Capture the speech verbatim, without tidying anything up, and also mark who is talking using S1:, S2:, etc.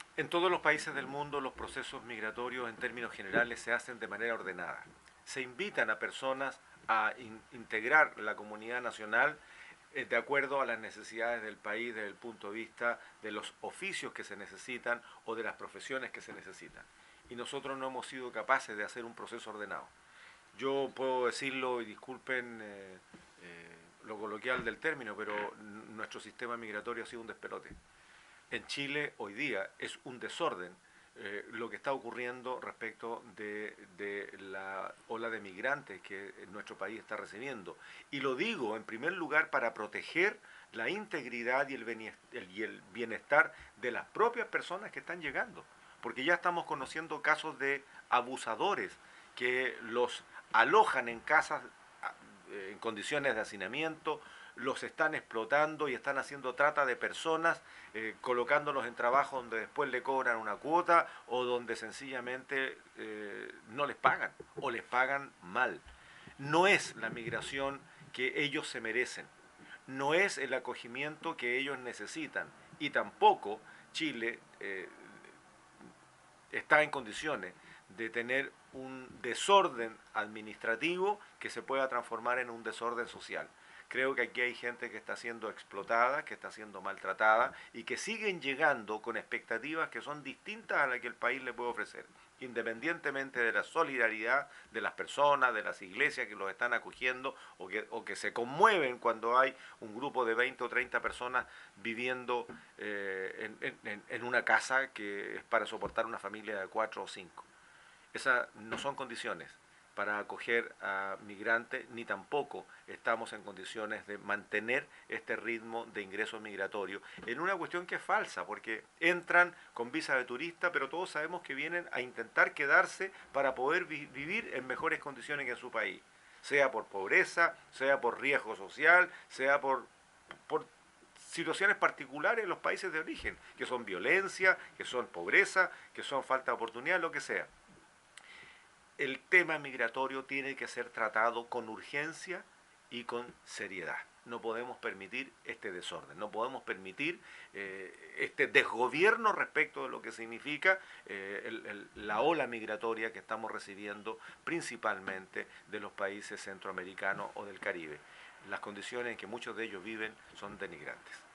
S1: En todos los países del mundo los procesos migratorios en términos generales se hacen de manera ordenada. Se invitan a personas a in integrar la comunidad nacional eh, de acuerdo a las necesidades del país desde el punto de vista de los oficios que se necesitan o de las profesiones que se necesitan. Y nosotros no hemos sido capaces de hacer un proceso ordenado. Yo puedo decirlo, y disculpen eh, eh, lo coloquial del término, pero nuestro sistema migratorio ha sido un despelote. En Chile hoy día es un desorden eh, lo que está ocurriendo respecto de, de la ola de migrantes que nuestro país está recibiendo. Y lo digo en primer lugar para proteger la integridad y el bienestar de las propias personas que están llegando. Porque ya estamos conociendo casos de abusadores que los alojan en casas en condiciones de hacinamiento, los están explotando y están haciendo trata de personas, eh, colocándolos en trabajo donde después le cobran una cuota o donde sencillamente eh, no les pagan o les pagan mal. No es la migración que ellos se merecen, no es el acogimiento que ellos necesitan y tampoco Chile eh, está en condiciones de tener un desorden administrativo que se pueda transformar en un desorden social. Creo que aquí hay gente que está siendo explotada, que está siendo maltratada y que siguen llegando con expectativas que son distintas a las que el país le puede ofrecer, independientemente de la solidaridad de las personas, de las iglesias que los están acogiendo o que, o que se conmueven cuando hay un grupo de veinte o treinta personas viviendo eh, en, en, en una casa que es para soportar una familia de cuatro o cinco. Esas no son condiciones para acoger a migrantes, ni tampoco estamos en condiciones de mantener este ritmo de ingreso migratorio en una cuestión que es falsa, porque entran con visa de turista, pero todos sabemos que vienen a intentar quedarse para poder vi vivir en mejores condiciones que en su país, sea por pobreza, sea por riesgo social, sea por, por situaciones particulares en los países de origen, que son violencia, que son pobreza, que son falta de oportunidad, lo que sea. El tema migratorio tiene que ser tratado con urgencia y con seriedad. No podemos permitir este desorden, no podemos permitir eh, este desgobierno respecto de lo que significa eh, el, el, la ola migratoria que estamos recibiendo principalmente de los países centroamericanos o del Caribe. Las condiciones en que muchos de ellos viven son denigrantes.